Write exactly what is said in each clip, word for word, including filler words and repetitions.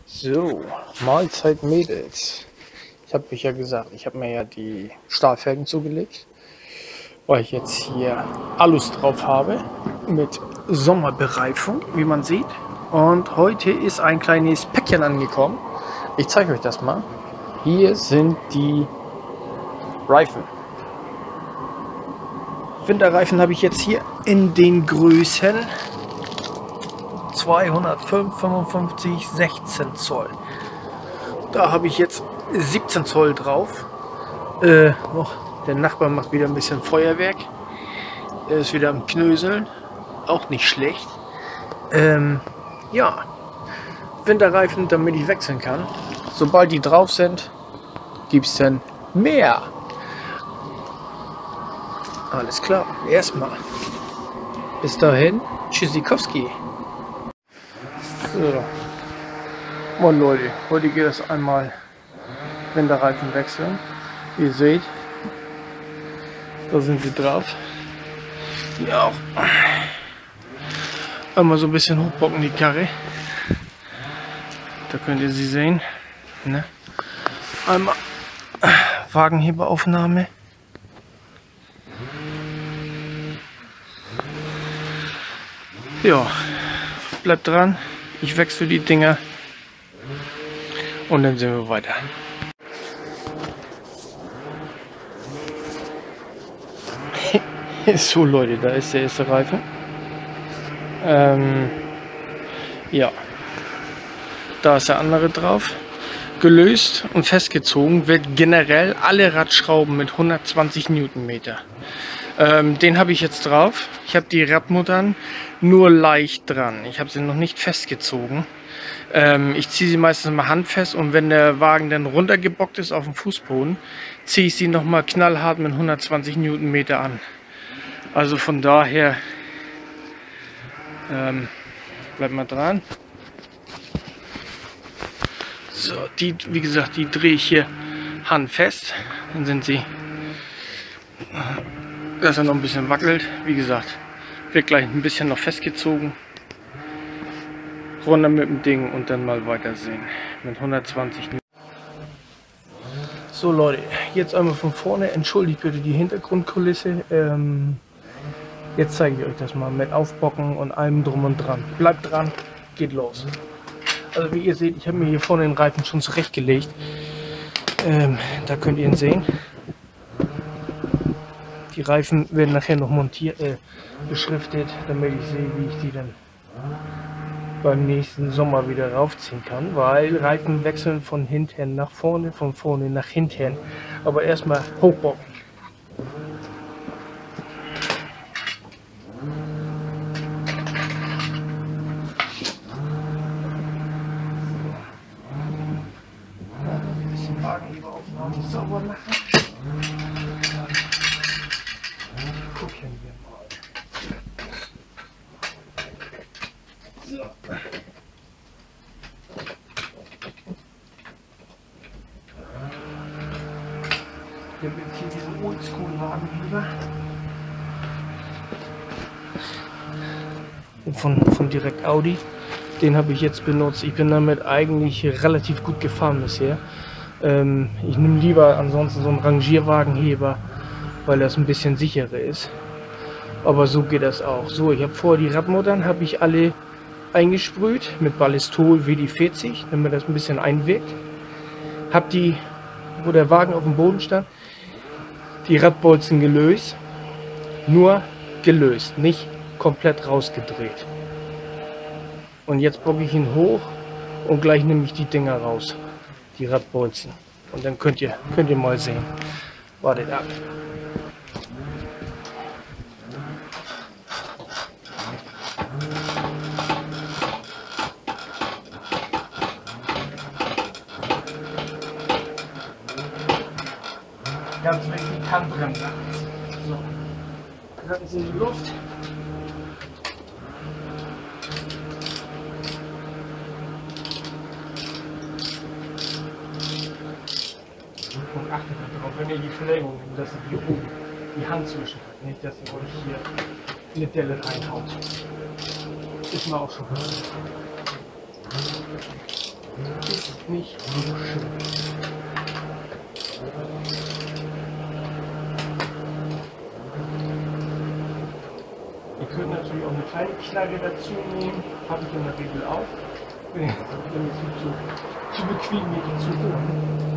So, Mahlzeit Mädels. Ich habe euch ja gesagt, ich habe mir ja die Stahlfelgen zugelegt, weil ich jetzt hier Alus drauf habe mit Sommerbereifung, wie man sieht. Und heute ist ein kleines Päckchen angekommen. Ich zeige euch das mal. Hier sind die Reifen. Winterreifen habe ich jetzt hier in den Größen zweihundertfünf, fünfundfünfzig, sechzehn Zoll. Da habe ich jetzt siebzehn Zoll drauf. Äh, oh, der Nachbar macht wieder ein bisschen Feuerwerk. Er ist wieder am Knöseln. Auch nicht schlecht. Ähm, ja, Winterreifen, damit ich wechseln kann. Sobald die drauf sind, gibt es dann mehr. Alles klar, erstmal. Bis dahin, Tschüssikowski. So. Moin Leute, heute geht es einmal Winterreifen wechseln. Wie ihr seht, da sind sie drauf. Die auch. Einmal so ein bisschen hochbocken die Karre. Da könnt ihr sie sehen. Ne? Einmal Wagenheberaufnahme. Ja, bleibt dran. Ich wechsle die Dinger und dann sehen wir weiter. So Leute, da ist der erste Reifen. Ähm, ja, da ist der andere drauf. Gelöst und festgezogen wird generell alle Radschrauben mit hundertzwanzig Newtonmeter. Ähm, den habe ich jetzt drauf. Ich habe die Radmuttern nur leicht dran. Ich habe sie noch nicht festgezogen. Ähm, ich ziehe sie meistens mal handfest und wenn der Wagen dann runtergebockt ist auf dem Fußboden, ziehe ich sie nochmal knallhart mit hundertzwanzig Newtonmeter an. Also von daher ähm, bleibt mal dran. So, die, wie gesagt, die drehe ich hier handfest. Dann sind sie, dass er noch ein bisschen wackelt. Wie gesagt, wird gleich ein bisschen noch festgezogen. Runter mit dem Ding und dann mal weitersehen. Mit hundertzwanzig Newton. So Leute, jetzt einmal von vorne. Entschuldigt bitte die Hintergrundkulisse. Ähm, jetzt zeige ich euch das mal mit Aufbocken und allem drum und dran. Bleibt dran, geht los. Also wie ihr seht, ich habe mir hier vorne den Reifen schon zurechtgelegt. Ähm, da könnt ihr ihn sehen. Die Reifen werden nachher noch montiert, äh, beschriftet, damit ich sehe, wie ich die dann beim nächsten Sommer wieder raufziehen kann. Weil Reifen wechseln von hinten nach vorne, von vorne nach hinten. Aber erstmal hochbocken. Wagenheberaufnahme sauber machen. Gucken wir mal. So. Hier wird hier diesen Oldschool-Wagenheber. Von, von direkt Audi. Den habe ich jetzt benutzt. Ich bin damit eigentlich relativ gut gefahren bisher. Ähm, ich nehme lieber ansonsten so einen Rangierwagenheber, weil das ein bisschen sicherer ist. Aber so geht das auch. So, ich habe vorher die Radmuttern habe ich alle eingesprüht mit Ballistol W D vierzig, damit das ein bisschen einwirkt. Habe die, wo der Wagen auf dem Boden stand, die Radbolzen gelöst. Nur gelöst, nicht komplett rausgedreht. Und jetzt bocke ich ihn hoch und gleich nehme ich die Dinger raus. Die Radbolzen. Und dann könnt ihr, könnt ihr mal sehen. Wartet ab. Ganz wichtig, Handbremse. So. Dann ist in die Luft. Und achtet darauf, wenn ihr die Verlängerung nehmt, dass ihr hier oben die Hand zwischen habt. Nicht, dass ihr euch hier eine Delle reinhaut. Ist mir auch schon passiert. Ist nicht so schön. Ihr könnt natürlich auch eine kleine Knarre dazu nehmen, habe ich in der Regel auch. Wenn es zu, zu bequem geht, die zu holen.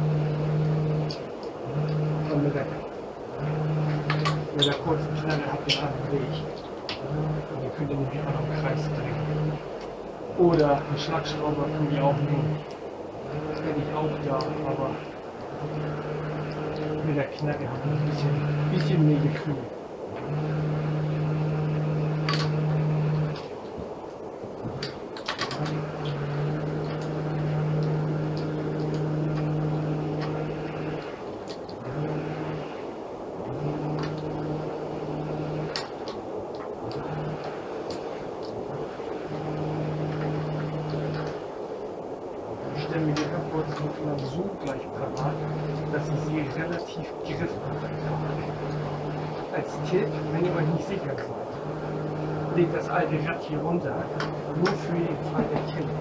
Und mit der, mit der kurzen Knarre habt ihr einen Weg. Und ihr könnt den nämlich auch noch im Kreis drehen. Oder einen Schlagschrauber könnt ihr auch nehmen. Das kenne ich auch da, aber mit der Knarre haben wir ein bisschen, bisschen mehr Gefühl. Ich stelle mir die Kappwurzeln so gleich parat, dass ich sie relativ griffbereit habe. Als Tipp, wenn ihr euch nicht sicher seid, legt das alte Rad hier runter, nur für den Fall der Kille.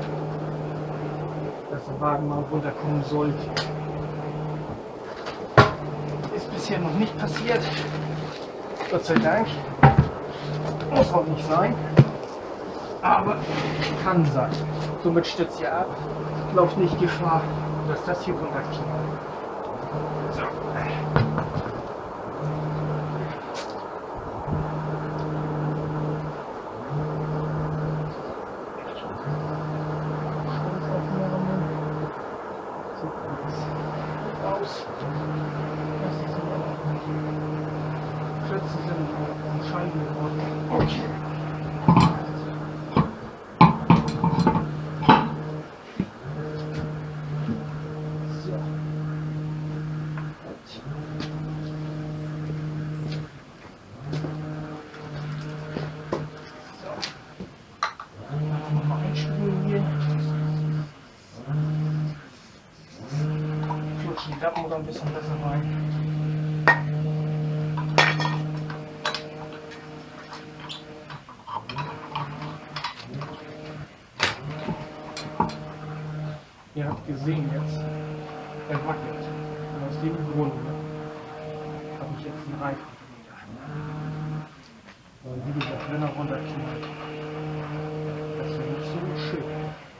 Dass der Wagen mal runterkommen sollte. Ist bisher noch nicht passiert. Gott sei Dank. Muss auch nicht sein. Aber kann sein. Somit stürzt ihr ab. Lauft nicht Gefahr, dass das hier runterknallt. So. Aus. Plätze sind Scheiben geworden. Okay. So. So. Dann nochmal einspielen hier. Flutschen die Lappen oder ein bisschen besser rein. Ihr habt gesehen jetzt, er wackelt. Und aus dem Grund habe ich jetzt einen Reifen wieder. Und wie gesagt, wenn er runterknallt, das wäre nicht so schön.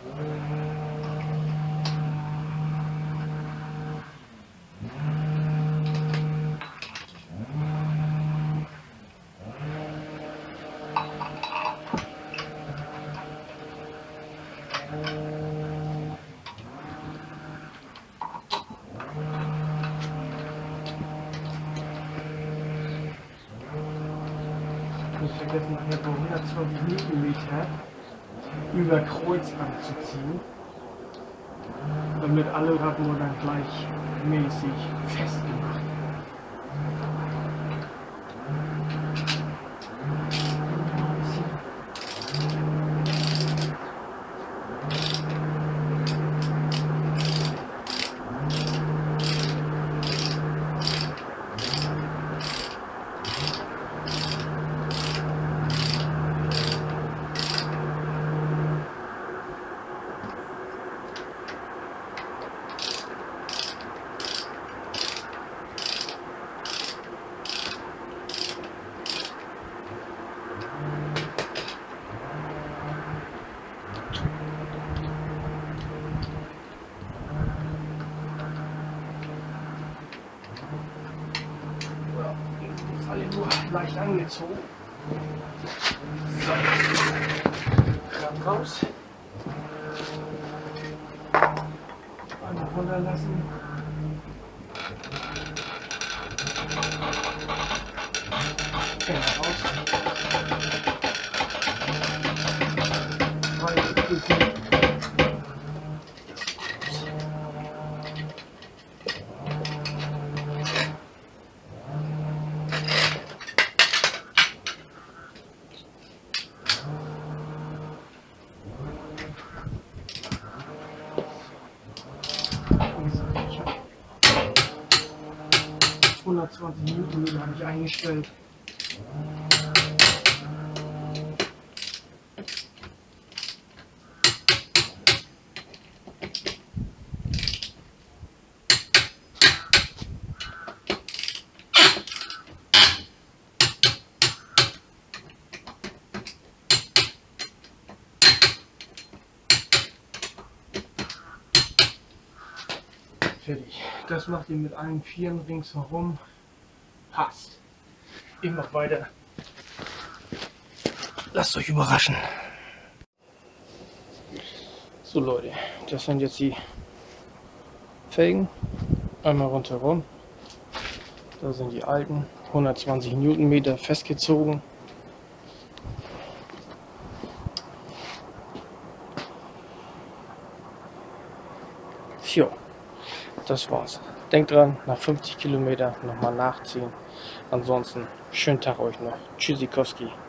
Nicht vergessen, nachher so hundertzwanzig Newtonmeter über Kreuz anzuziehen, damit alle Radmutter dann gleichmäßig festgemacht werden. Alle nur leicht angezogen. So. Dann raus. Einmal runterlassen. Genau, raus. Drei, hundertzwanzig Newtonmeter habe ich eingestellt. Fertig. Das macht ihr mit allen Vieren ringsherum. Passt. Ich mach weiter. Lasst euch überraschen. So Leute, das sind jetzt die Felgen. Einmal rundherum. Da sind die alten. hundertzwanzig Newtonmeter festgezogen. Jo, das war's. Denkt dran, nach fünfzig Kilometer nochmal nachziehen. Ansonsten, schönen Tag euch noch. Tschüssikowski.